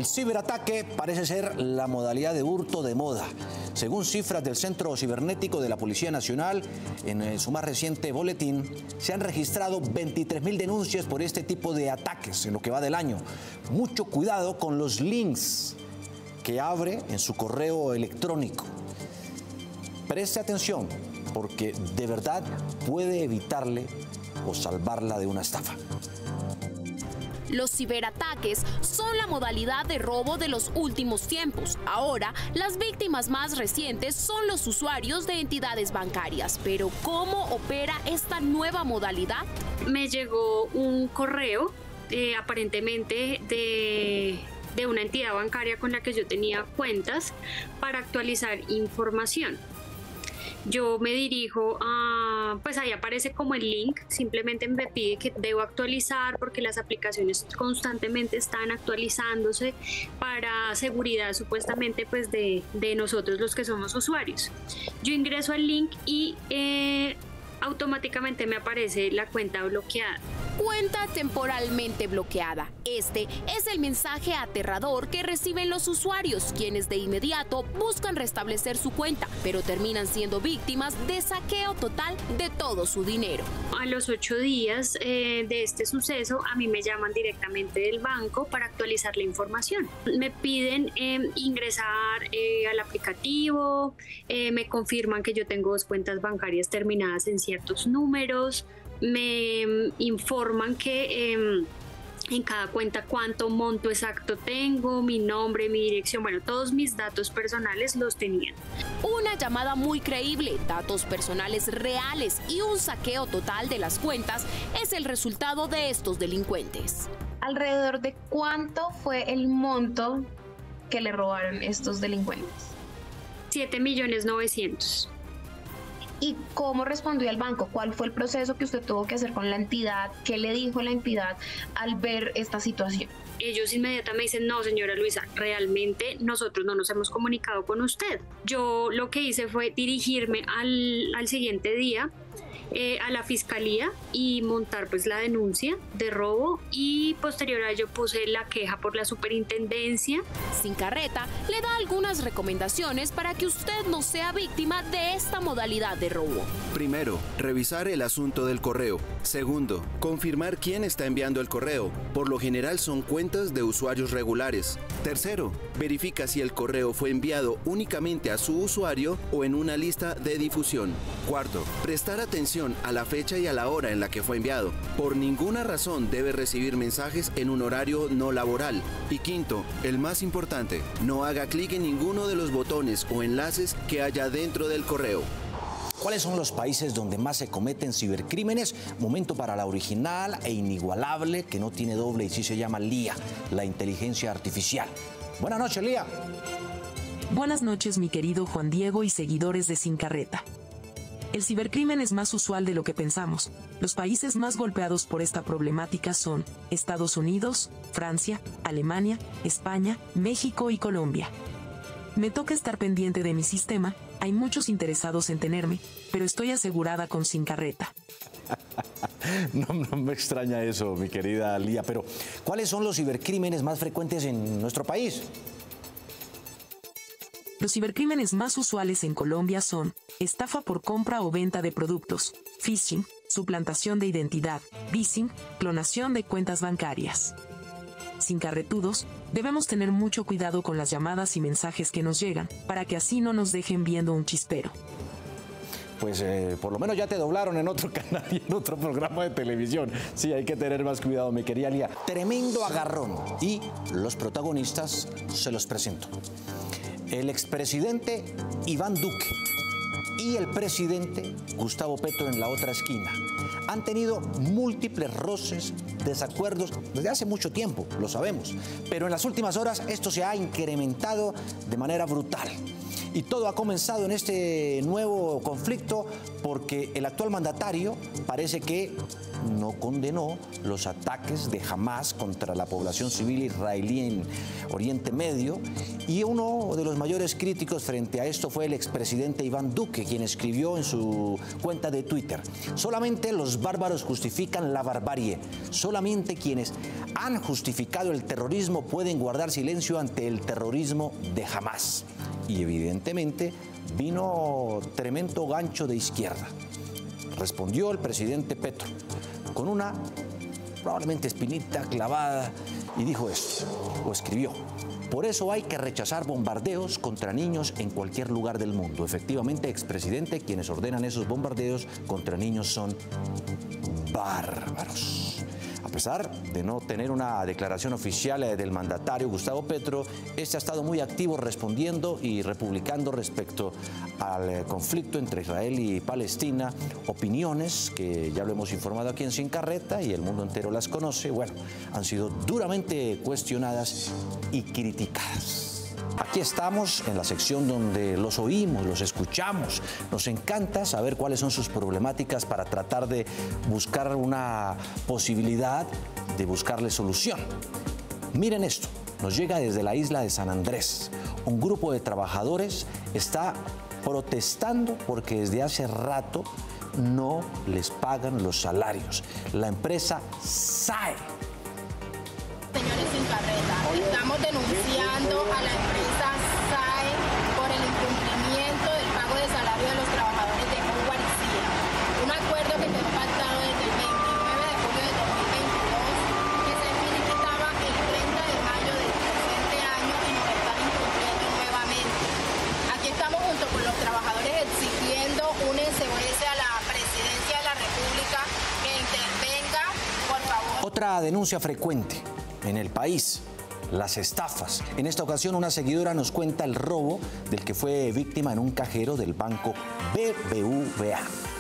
El ciberataque parece ser la modalidad de hurto de moda. Según cifras del Centro Cibernético de la Policía Nacional, en su más reciente boletín, se han registrado 23.000 denuncias por este tipo de ataques en lo que va del año. Mucho cuidado con los links que abre en su correo electrónico. Preste atención, porque de verdad puede evitarle o salvarla de una estafa. Los ciberataques son la modalidad de robo de los últimos tiempos. Ahora, las víctimas más recientes son los usuarios de entidades bancarias. Pero, ¿cómo opera esta nueva modalidad? Me llegó un correo, aparentemente de una entidad bancaria con la que yo tenía cuentas para actualizar información. Yo me dirijo a, pues ahí aparece como el link, simplemente me pide que debo actualizar porque las aplicaciones constantemente están actualizándose para seguridad supuestamente pues de nosotros los que somos usuarios. Yo ingreso al link y automáticamente me aparece la cuenta bloqueada. Cuenta temporalmente bloqueada. Este es el mensaje aterrador que reciben los usuarios, quienes de inmediato buscan restablecer su cuenta, pero terminan siendo víctimas de saqueo total de todo su dinero. A los 8 días de este suceso, a mí me llaman directamente del banco para actualizar la información. Me piden ingresar al aplicativo, me confirman que yo tengo 2 cuentas bancarias terminadas en ciertos números, me informan que en cada cuenta cuánto monto exacto tengo, mi nombre, mi dirección, bueno, todos mis datos personales los tenían. Una llamada muy creíble, datos personales reales y un saqueo total de las cuentas es el resultado de estos delincuentes. ¿Alrededor de cuánto fue el monto que le robaron estos delincuentes? 7.900.000. ¿Y cómo respondió el banco? ¿Cuál fue el proceso que usted tuvo que hacer con la entidad? ¿Qué le dijo la entidad al ver esta situación? Ellos inmediatamente me dicen, no, señora Luisa, realmente nosotros no nos hemos comunicado con usted. Yo lo que hice fue dirigirme al siguiente día a la fiscalía y montar pues la denuncia de robo, y posterior a ello puse la queja por la superintendencia. Sincarreta le da algunas recomendaciones para que usted no sea víctima de esta modalidad de robo. Primero, revisar el asunto del correo. Segundo, confirmar quién está enviando el correo. Por lo general son cuentas de usuarios regulares. Tercero, verifica si el correo fue enviado únicamente a su usuario o en una lista de difusión. Cuarto, prestar atención a la fecha y a la hora en la que fue enviado. Por ninguna razón debe recibir mensajes en un horario no laboral. Y quinto, el más importante, no haga clic en ninguno de los botones o enlaces que haya dentro del correo. ¿Cuáles son los países donde más se cometen cibercrímenes? Momento para la original e inigualable, que no tiene doble y sí se llama LIA, la inteligencia artificial. Buenas noches, LIA. Buenas noches, mi querido Juan Diego y seguidores de Sincarreta. El cibercrimen es más usual de lo que pensamos. Los países más golpeados por esta problemática son Estados Unidos, Francia, Alemania, España, México y Colombia. Me toca estar pendiente de mi sistema, hay muchos interesados en tenerme, pero estoy asegurada con Sincarreta. No me extraña eso, mi querida Lía, pero ¿cuáles son los cibercrímenes más frecuentes en nuestro país? Los cibercrímenes más usuales en Colombia son estafa por compra o venta de productos, phishing, suplantación de identidad, vissing, clonación de cuentas bancarias. Sincarretudos, debemos tener mucho cuidado con las llamadas y mensajes que nos llegan, para que así no nos dejen viendo un chispero. Pues por lo menos ya te doblaron en otro canal y en otro programa de televisión. Sí, hay que tener más cuidado, mi querida Lía. Tremendo agarrón. Y los protagonistas se los presento. El expresidente Iván Duque y el presidente Gustavo Petro en la otra esquina han tenido múltiples roces, desacuerdos desde hace mucho tiempo, lo sabemos, pero en las últimas horas esto se ha incrementado de manera brutal. Y todo ha comenzado en este nuevo conflicto porque el actual mandatario parece que no condenó los ataques de Hamás contra la población civil israelí en Oriente Medio, y uno de los mayores críticos frente a esto fue el expresidente Iván Duque, quien escribió en su cuenta de Twitter: solamente los bárbaros justifican la barbarie, solamente quienes han justificado el terrorismo pueden guardar silencio ante el terrorismo de Hamás. Y evidentemente vino tremendo gancho de izquierda. Respondió el presidente Petro con una probablemente espinita clavada y dijo esto, o escribió: por eso hay que rechazar bombardeos contra niños en cualquier lugar del mundo. Efectivamente, expresidente, quienes ordenan esos bombardeos contra niños son bárbaros. A pesar de no tener una declaración oficial del mandatario Gustavo Petro, este ha estado muy activo respondiendo y republicando respecto al conflicto entre Israel y Palestina. Opiniones que ya lo hemos informado aquí en Sin Carreta y el mundo entero las conoce, bueno, han sido duramente cuestionadas y criticadas. Aquí estamos en la sección donde los oímos, los escuchamos. Nos encanta saber cuáles son sus problemáticas para tratar de buscar una posibilidad de buscarle solución. Miren esto, nos llega desde la isla de San Andrés. Un grupo de trabajadores está protestando porque desde hace rato no les pagan los salarios. La empresa SAE. Señores Sin Carreta, estamos denunciando a la empresa SAE por el incumplimiento del pago de salario de los trabajadores de Guaricía. Un acuerdo que quedó pactado desde el 29 de julio de 2022, que se finiquitaba el 30 de mayo del presente año y nos están incumpliendo nuevamente. Aquí estamos junto con los trabajadores exigiendo un SOS a la Presidencia de la República que intervenga, por favor. Otra denuncia frecuente en el país: las estafas. En esta ocasión una seguidora nos cuenta el robo del que fue víctima en un cajero del banco BBVA.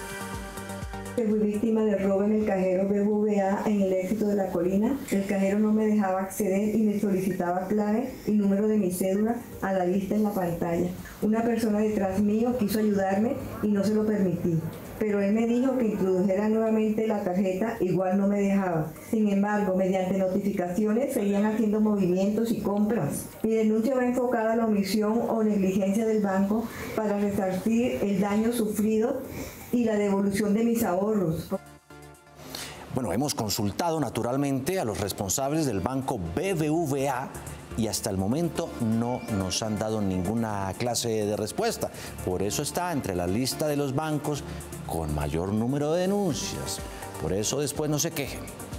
Fui víctima de robo en el cajero BBVA en el Éxito de la Colina. El cajero no me dejaba acceder y me solicitaba clave y número de mi cédula a la vista en la pantalla. Una persona detrás mío quiso ayudarme y no se lo permití, pero él me dijo que introdujera nuevamente la tarjeta, igual no me dejaba. Sin embargo, mediante notificaciones seguían haciendo movimientos y compras. Mi denuncia va enfocada a la omisión o negligencia del banco para resarcir el daño sufrido y la devolución de mis ahorros. Bueno, hemos consultado naturalmente a los responsables del banco BBVA y hasta el momento no nos han dado ninguna clase de respuesta. Por eso está entre la lista de los bancos con mayor número de denuncias. Por eso después no se quejen.